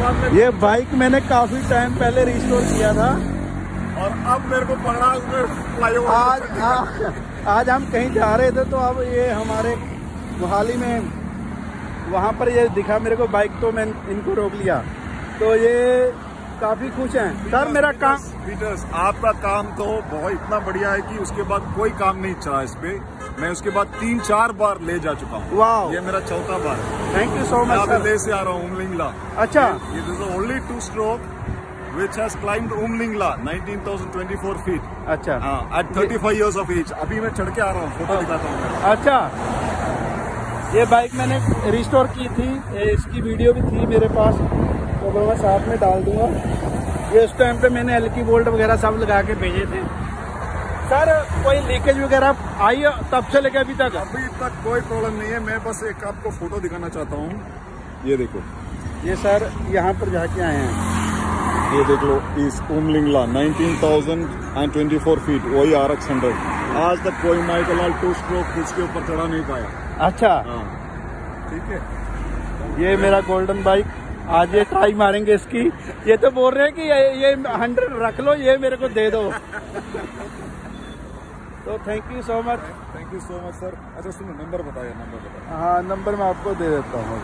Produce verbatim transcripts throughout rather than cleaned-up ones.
बाद में ये बाइक मैंने काफी टाइम पहले रिस्टोर किया था और अब मेरे को पकड़ा फ्लाईओवर। आज आ, आज हम कहीं जा रहे थे तो अब ये हमारे मोहाली में वहाँ पर ये दिखा मेरे को बाइक, तो मैं इनको रोक लिया। तो ये काफी खुश हैं सर। मेरा काम पीटर्स, आपका काम तो बहुत इतना बढ़िया है कि उसके बाद कोई काम नहीं चला इस पे। मैं उसके बाद तीन चार बार ले जा चुका हूँ। वाह, ये मेरा चौथा बार है। Thank you so much sir. Leh से आ रहा हूँ उमलिंगला। अच्छा, ये is the only two stroke which has climbed Umlingla nineteen thousand twenty four feet. अच्छा, हाँ, at thirty five years of age। अभी मैं चढ़ के आ रहा हूँ, फोटो दिखाता हूँ। अच्छा, ये बाइक मैंने रिस्टोर की थी, इसकी वीडियो भी थी मेरे पास, तो मैं साथ में डाल दूंगा। ये उस टाइम पे मैंने एल की बोल्ट वगैरह सब लगा के भेजे थे सर। कोई लीकेज वगैरह आई है तब से लेके अभी तक? अभी तक कोई प्रॉब्लम नहीं है। मैं बस एक आपको फोटो दिखाना चाहता हूँ। ये देखो, ये सर यहाँ पर जाके आए हैं। ये देख लो, इस Umlingla nineteen thousand twenty four feet, वही आर एक्स हंड्रेड। आज तक कोई माइकल टू स्ट्रोक उसके ऊपर चढ़ा नहीं पाया। अच्छा, ठीक है। ये मेरा गोल्डन बाइक, आज ये ट्राई मारेंगे इसकी। ये तो बोल रहे हैं कि ये, ये हंड्रेड रख लो, ये मेरे को दे दो। तो thank you so much. Thank you so much sir. अच्छा सुनो, नंबर बताया, नंबर बताया। हाँ, नंबर मैं आपको दे देता हूँ।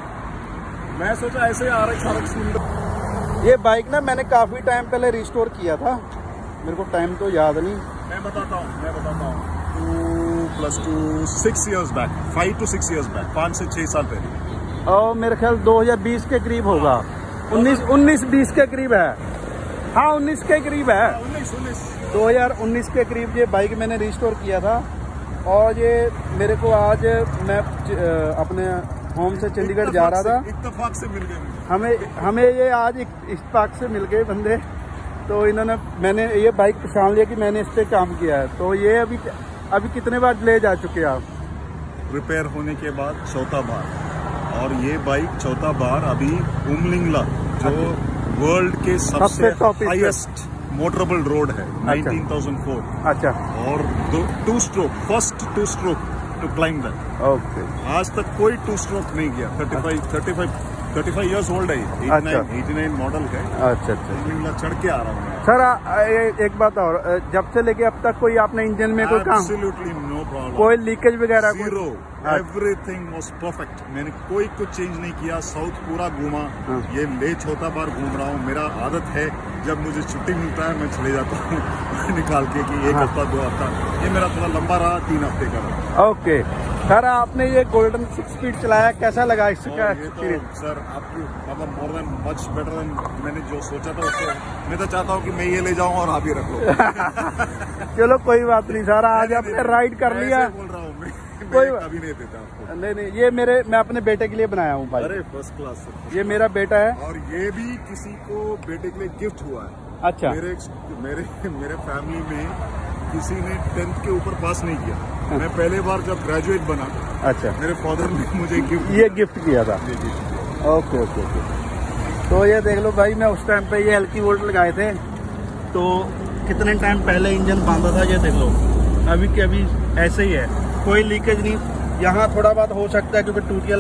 मैं सोचा ऐसे आर एक्स आर एक्स ये बाइक ना मैंने काफी टाइम पहले रिस्टोर किया था, मेरे को टाइम तो याद नहीं। मैं बताता हूँ मैं बताता हूँ two plus two six years back, five two six years back, पाँच से छह साल पहले। और मेरे ख्याल दो हज़ार बीस के करीब होगा। उन्नीस उन्नीस बीस के करीब है। हाँ, उन्नीस के करीब है। उन्नीस उन्नीस दो हज़ार उन्नीस के करीब ये बाइक मैंने रिस्टोर किया था। और ये मेरे को आज मैं अपने होम से चंडीगढ़ जा रहा था, इत्तेफाक से मिल गए हमें हमें ये आज इत्तेफाक से मिल गए बंदे। तो इन्होंने मैंने ये बाइक पहचान लिया कि मैंने इस पे काम किया है। तो ये अभी अभी कितने बार ले जा चुके हैं आप? रिपेयर होने के बाद चौथा बार, और ये बाइक चौथा बार अभी उमलिंगला जो वर्ल्ड के सबसे हाईएस्ट मोटरेबल रोड है, नाइनटीन थाउजेंड फोर। अच्छा, और two stroke, first two stroke to climb that. Okay, आज तक कोई टू स्ट्रोक नहीं किया। Thirty five thirty five thirty five years old है, एटी नाइन मॉडल है। अच्छा अच्छा, चढ़ के आ रहा हूँ सर। आ, एक बात और, जब से लेके अब तक कोई आपने इंजन में कोई काम? एब्सोल्युटली नो प्रॉब्लम, कोई लीकेज वगैरह? Zero, everything was perfect. मैंने कोई कुछ चेंज नहीं किया। साउथ पूरा घूमा। ये ले चौथा बार घूम रहा हूँ। मेरा आदत है जब मुझे छुट्टी मिलता है मैं चले जाता हूँ निकाल के कि एक हफ्ता दो हफ्ता। ये मेरा थोड़ा लंबा रहा, तीन हफ्ते का रहा। ओके सर, आपने ये गोल्डन सिक्स स्पीड चलाया, कैसा लगा इसका एक्सपीरियंस? तो, सर आपकी मतलब more than much better than मैंने जो सोचा था उसको। मैं तो चाहता हूँ कि मैं ये ले जाऊँ और आप ही रख लो। चलो कोई बात नहीं सर, आज आपने राइड कर लिया। बोल रहा हूँ मैं, कोई अभी नहीं देता आपको। नहीं नहीं, ये मेरे मैं अपने बेटे के लिए बनाया हूँ भाई। अरे फर्स्ट क्लास सर। ये मेरा बेटा है और ये भी किसी को बेटे के लिए गिफ्ट हुआ है। अच्छा, मेरे मेरे मेरे फैमिली में किसी ने टेंथ के ऊपर पास नहीं किया। मैं पहले बार जब ग्रेजुएट बना, अच्छा, मेरे फादर ने मुझे गिफ्ट ये गिफ्ट किया था। जी जी। Okay okay okay. तो ये देख लो भाई, मैं उस टाइम पे ये हल्की वोल्ट लगाए थे, तो कितने टाइम पहले इंजन बांधा था। ये देख लो, अभी के अभी ऐसे ही है, कोई लीकेज नहीं। यहाँ थोड़ा बहुत हो सकता है क्योंकि टूटियल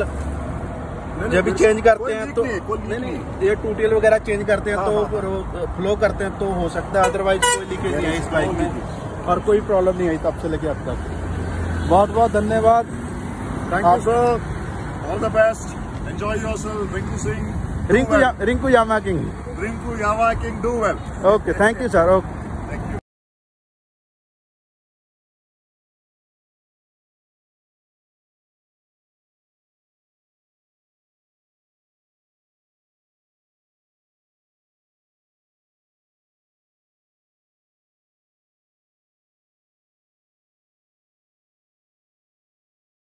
जब भी चेंज करते हैं तो नहीं नहीं ये टूटियल वगैरह चेंज करते हैं तो फ्लो करते हैं तो हो सकता है, अदरवाइज कोई लीकेज नहीं है इस बाइक में और कोई प्रॉब्लम नहीं आई तब से लेके अब तक। बहुत बहुत धन्यवाद। Thank you sir, all the best, enjoy yourself. Rinku Singh, Rinku Rinku Yamaha king, Rinku Yamaha king, do well. Okay, thank you sir. Okay.